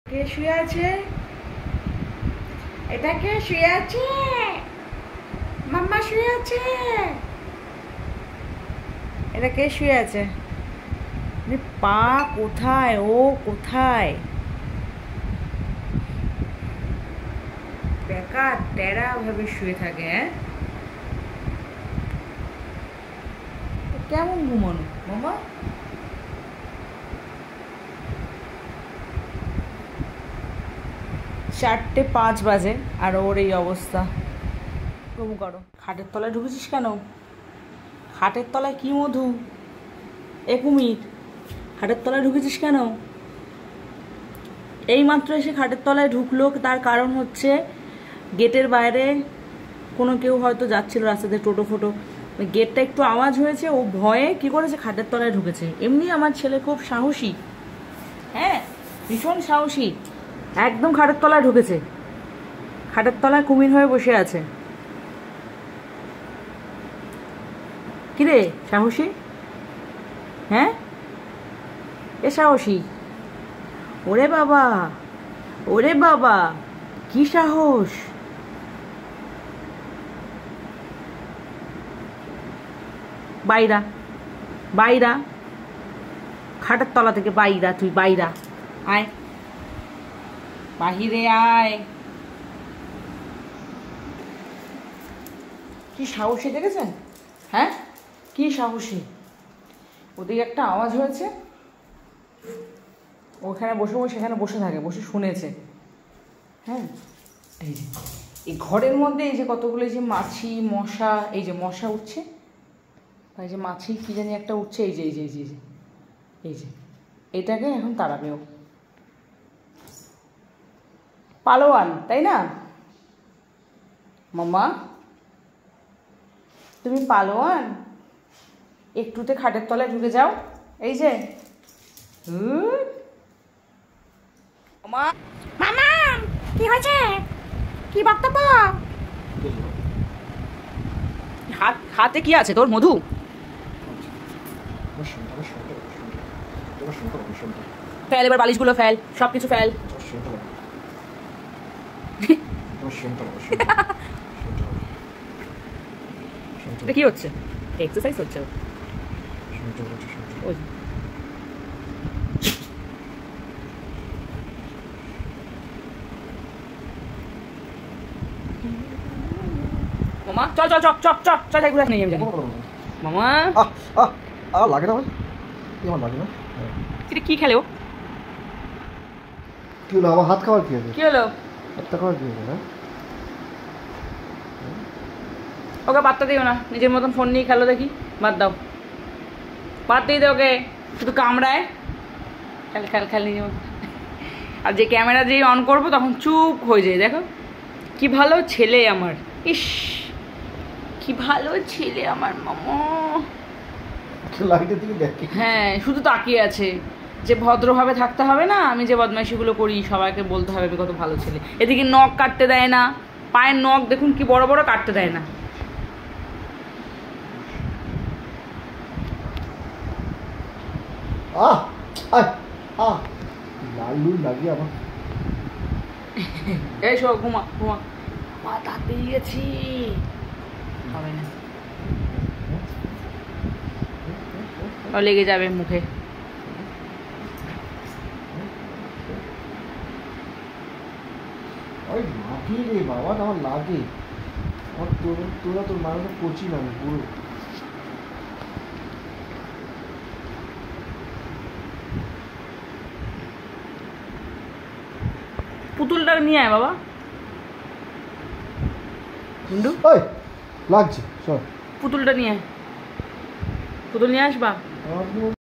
কে শুয়ে আছে? এটা কে শুয়ে আছে? মাম্মা শুয়ে আছে। এটা কে শুয়ে আছে? পা কোথায়, ও কোথায়? বেকা টেরা ভাবে শুয়ে থাকে। হ্যাঁ, কেমন ঘুমানো মামা? 4:05 বাজে আর ওর এই অবস্থা। কবু করো। খাটের তলায় ঢুকেছিস কেন? খাটের তলায় কি মধু? কুমির, খাটের তলায় ঢুকেছিস কেন? এইমাত্র এসে খাটের তলায় ঢুকলো, তার কারণ হচ্ছে গেটের বাইরে কোনো কেউ হয়তো যাচ্ছিল রাস্তাতে, টোটো ফোটো, গেটটা একটু আওয়াজ হয়েছে, ও ভয়ে কি করেছে, খাটের তলায় ঢুকেছে। এমনি আমার ছেলে খুব সাহসী, হ্যাঁ ভীষণ সাহসী, একদম খাটের তলায় ঢুকেছে, খাটের তলায় কুমির হয়ে বসে আছে। কিরে সাহসী? হ্যাঁ এ সাহসী? ওরে বাবা, ওরে বাবা, কি সাহস! বাইরা, বাইরা, খাটের তলা থেকে বাইরা, তুই বাইরা, আয় বাহিরে আয়। কি সাহসী দেখেছেন? হ্যাঁ কি সাহসী! ওদিকে একটা আওয়াজ হয়েছে, ওখানে বসে বসে সেখানে বসে থাকে, বসে শুনেছে। হ্যাঁ এই যে এই ঘরের মধ্যে এই যে কতগুলো এই যে মাছি মশা, এই যে মশা উঠছে, এই যে মাছি কি জানি একটা উঠছে, এই যে এই যে এই যে এই যে এটাকে এখন তাড়াবেও। পালোয়ান তাই না মাম্মা? তুমি পালোয়ান, একটুতে খাটের তলায় ঢুকে যাও। এই যে মামা, মামা কি হয়েছে? কি বক্তব্য? হাতে কি আছে তোর? মধু? ফেল এবার, বালিশগুলো ফেল, সবকিছু ফেল। এটা কি হচ্ছে? এক্সারসাইজ হচ্ছে। মামা চল চল চল চল চল চল, এগুলো নেই আমি জানি। মামা লাগে না ভাই, আমার লাগে না। এটা কি খেলে ও? কি হলো? আমার হাত খাওয়ার কি আছে? কি হলো? হাতটা খাওয়ার কি আছে? ওকে বার্তা দিও না, নিজের মতন ফোন নিয়ে খেলো দেখি। বাদ দাও, বাদ দিয়ে দে ওকে, শুধু কামড়ায়। খেল খেল খেল নিজের মতন। আর যে ক্যামেরা যেই অন করবো তখন চুপ হয়ে যায়। দেখো কি ভালো ছেলে আমার, ইস কি ভালো ছেলে আমার মামা। হ্যাঁ শুধু তাকিয়ে আছে, যে ভদ্রভাবে থাকতে হবে না, আমি যে বদমাইশিগুলো করি সবাইকে বলতে হবে আমি কত ভালো ছেলে। এদিকে নখ কাটতে দেয় না, পায়ের নখ দেখুন কি বড় বড়, কাটতে দেয় না। এই শো, ঘুমা ঘুমা, মা তাড়াতাড়ি গেছি, হবে না, লেগে যাবে মুখে। লাগে রে বাবা, আমার লাগে। তোরা তোর মানুষ কচি না পুরো। পুতুলটা নিয়ে আয় বাবা। লাগছে, সব পুতুলটা নিয়ে আয়, পুতুল নিয়ে আসবা।